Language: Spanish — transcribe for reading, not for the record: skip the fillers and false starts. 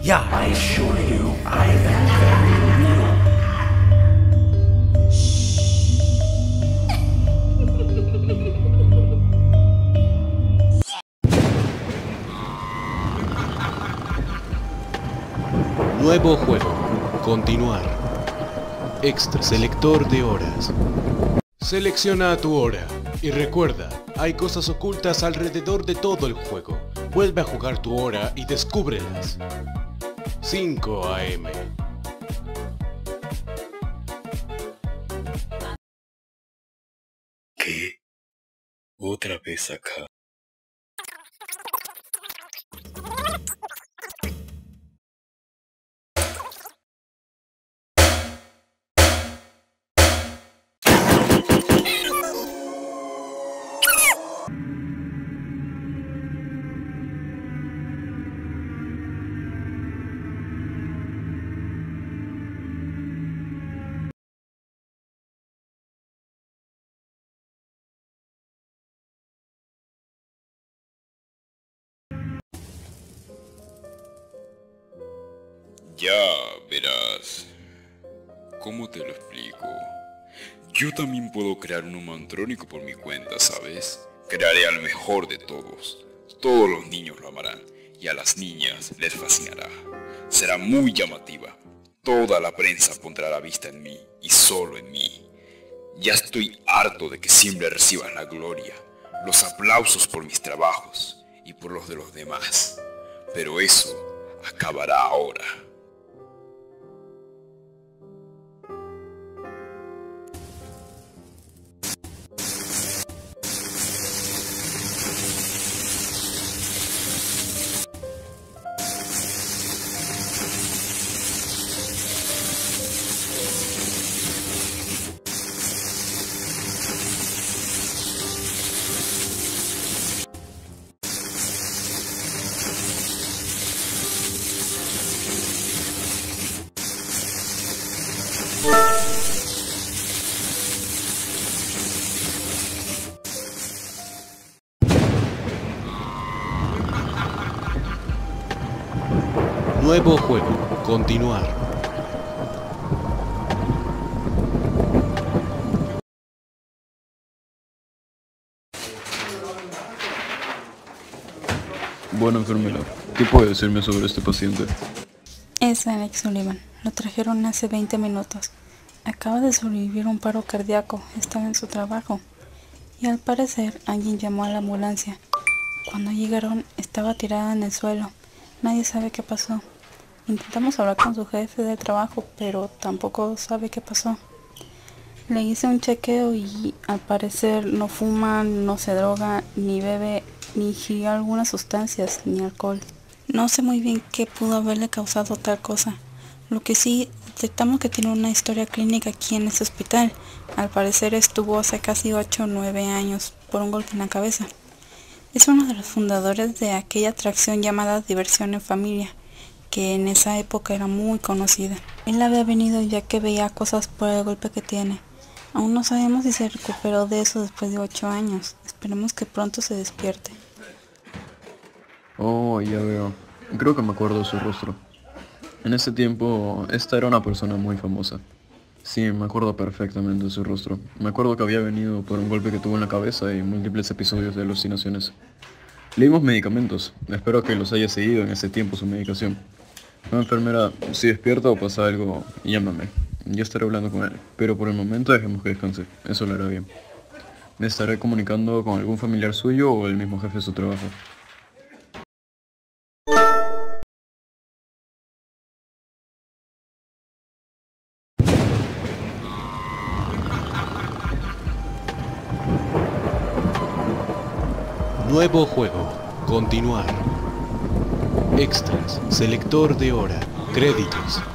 Yeah, I assure you, I am very real. Nuevo juego. Continuar. Extra. Selector de horas. Selecciona tu hora. Y recuerda, hay cosas ocultas alrededor de todo el juego. Vuelve a jugar tu hora y descúbrelas. 5 AM. ¿Qué? ¿Otra vez acá? Ya verás. ¿Cómo te lo explico? Yo también puedo crear un humano antrónico por mi cuenta, ¿sabes? Crearé al mejor de todos. Todos los niños lo amarán y a las niñas les fascinará. Será muy llamativa. Toda la prensa pondrá la vista en mí y solo en mí. Ya estoy harto de que siempre reciban la gloria, los aplausos por mis trabajos y por los de los demás. Pero eso acabará ahora. Nuevo juego. Continuar. Bueno, enfermera, ¿qué puede decirme sobre este paciente? Es Alex Sullivan. Lo trajeron hace 20 minutos. Acaba de sobrevivir un paro cardíaco. Estaba en su trabajo. Y al parecer alguien llamó a la ambulancia. Cuando llegaron estaba tirada en el suelo. Nadie sabe qué pasó. Intentamos hablar con su jefe de trabajo, pero tampoco sabe qué pasó. Le hice un chequeo y al parecer no fuma, no se droga, ni bebe, ni ingiere algunas sustancias, ni alcohol. No sé muy bien qué pudo haberle causado tal cosa. Lo que sí, detectamos que tiene una historia clínica aquí en este hospital. Al parecer estuvo hace casi 8 o 9 años por un golpe en la cabeza. Es uno de los fundadores de aquella atracción llamada Diversión en Familia, que en esa época era muy conocida. Él había venido ya que veía cosas por el golpe que tiene. Aún no sabemos si se recuperó de eso después de 8 años. Esperemos que pronto se despierte. Oh, ya veo. Creo que me acuerdo de su rostro. En ese tiempo, esta era una persona muy famosa. Sí, me acuerdo perfectamente de su rostro. Me acuerdo que había venido por un golpe que tuvo en la cabeza y múltiples episodios de alucinaciones. Le dimos medicamentos. Espero que los haya seguido en ese tiempo su medicación. No, enfermera, si despierta o pasa algo, llámame. Yo estaré hablando con él. Pero por el momento dejemos que descanse. Eso lo hará bien. Me estaré comunicando con algún familiar suyo o el mismo jefe de su trabajo. Nuevo juego. Continuar. Extras. Selector de hora. Créditos.